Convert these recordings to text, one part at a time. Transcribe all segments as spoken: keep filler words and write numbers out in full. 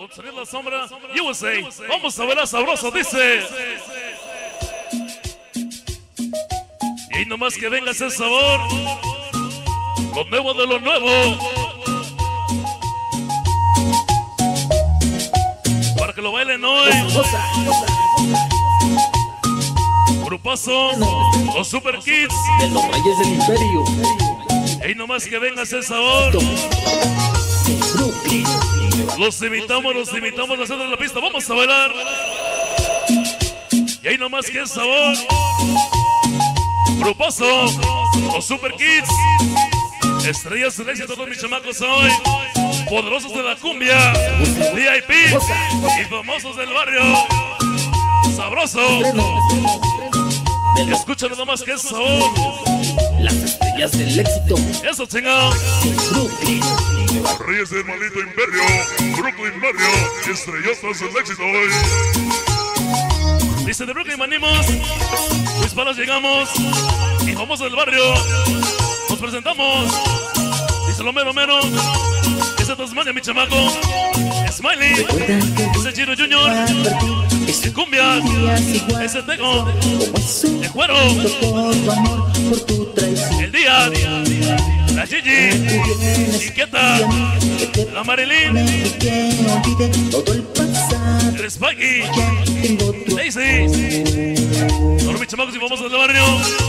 Con salir la sombra, U S A. Vamos a ver sabroso, dice. Y nomás que venga ese sabor. Lo nuevo de lo nuevo. Para que lo bailen hoy. Grupazo, los Super Kids. De los Reyes del Imperio. Y nomás que venga ese sabor. Los invitamos, los invitamos a hacer de la pista. Vamos a bailar. Y ahí nomás que es sabor. Grupazo, los Super Kids. Estrellas del éxito con mis chamacos hoy. Poderosos de la cumbia. V I P y famosos del barrio. Sabroso. Escúchalo nomás que es sabor. Las estrellas del éxito. Eso, chingado. Brooklyn. Reyes del maldito imperio. Brooklyn barrio. Estrellotas del éxito hoy. Dice de Brooklyn venimos. Luis Palas llegamos. Y vamos del barrio. Nos presentamos. Dice lo mero mero. Ese Tasmania, mi chamaco. Smiley. Ese Giro Junior. Ese Cumbia. Ese Tego. El Cuero. El Día. La Gigi. Inquieta. La Marilyn. El Spikey. Daisy. Ahora mis chamacos y vamos al barrio.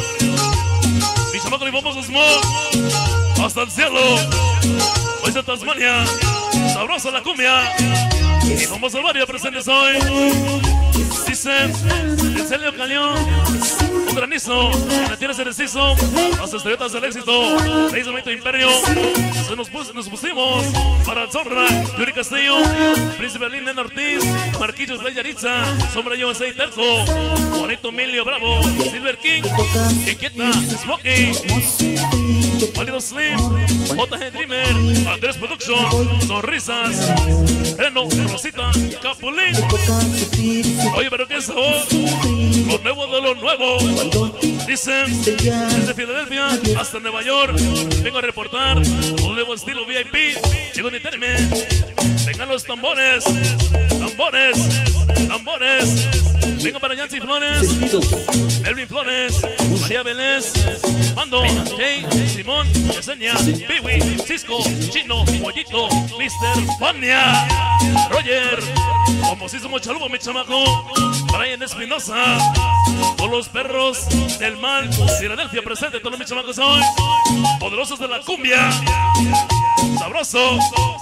Mis chamacos y vamos a Smoke. Hasta el cielo. Hoy es Tasmania. Sabrosa la cumbia. Y vamos al barrio presentes hoy. Dicen, el Celio Calión, un granizo, la tierra se deshizo, las estrellas del éxito, Reyes del Maldito Imperio, se nos, pus, nos pusimos para el Zorra, Yuri Castillo, Príncipe Linden Ortiz, Marquillos de Yaritza, Sombra U S A Terco, Juanito Emilio Bravo, Silver King, Inquieta, Smokey, Válido Slim, J G Dreamer, Andrés Production, Sonrisas, Reno, Rosita, Capulín. Oye, pero qué sabor, lo nuevo de lo nuevo. Dicen, desde Filadelfia hasta Nueva York, vengo a reportar un nuevo estilo V I P. Llego de Terme, vengan los tambores, tambores, tambores. Vengo para Yancy Flores, Melvin Flores, María Vélez, Mando, Jay, Simón, Yesenia, Piwi, Cisco, Chino, Mollito, mister Fania, Roger, famosísimo Chalupa, mi chamaco, Brian Espinosa, todos los perros del mal, Filadelfia presente, todos mis chamacos hoy, poderosos de la cumbia, sabroso,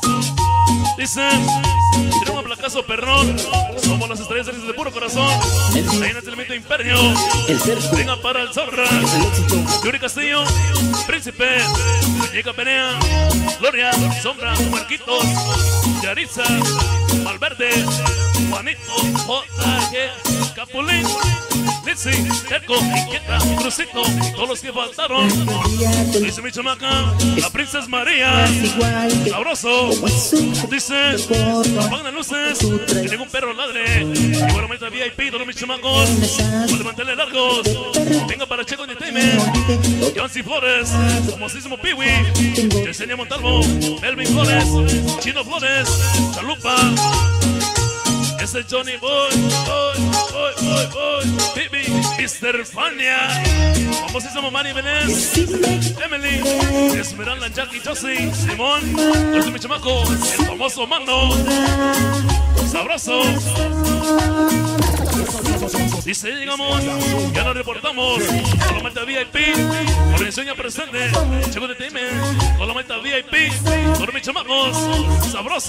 dicen, tenemos un placazo perrón, somos las estrellas de puro corazón, Reina del Maldito Imperio, venga para el Zorra, Yuri Castillo, Príncipe, Muñeca Penea, Gloria, Sombra, Marquitos, Yaritza, Malverde, Juanito, J G, Capulín, Litzy, Terco, Inquieta, Crucito, todos los que faltaron. Dice mi chamaca, la Princesa María, sabroso. Dice, apagan las luces, que ningún perro ladre. Y bueno, meta V I P, todos mis chamacos, con mantenerle largos. Venga para Checo Entertainment, Yancy Flores, famosísimo Piwi, Yesenia Montalvo, Melvin Flores, Chino Flores, Chalupa. Ese Johnny Boy, Boy, Boy, Boy, Boy, Bibi, mister Fania, famosísimo Manny Vélez, Emily, Esmeralda, Jackie, Josie, Simón, los de mi chamaco, el famoso Mando, sabroso. Dice, llegamos, ya nos reportamos, con la meta V I P, organización ya presente, Checo de T M, con la meta V I P, con mis chamacos, sabroso.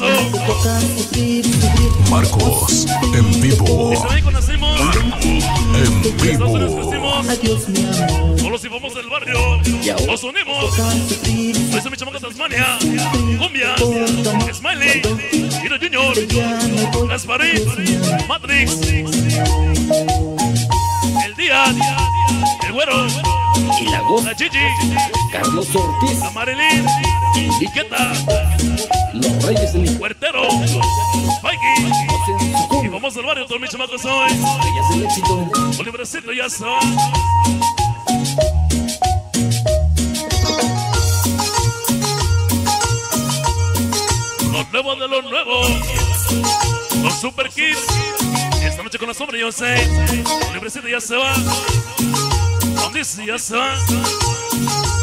Marcos, en vivo. Dice, ahí conocimos, En vivo. solo si vamos del barrio, nos unimos. Dice mi chamaca Tasmania, Cumbia, Smiley, Giro Junior, Gasparín, Matrix, El Día, El Güero, Y la voz, la Gigi, Carlos Ortiz. la Marilyn, Inquieta, Los Reyes del Imperio. Huertero, Spikey. Y vamos al barrio, todos mis chamacos hoy. Reyes del éxito. Olivrecito ya son. Lo nuevo de lo nuevo. Los Super Kids. Esta noche con la sombra yo sé. Librecito ya se va. Donde dice ya se va.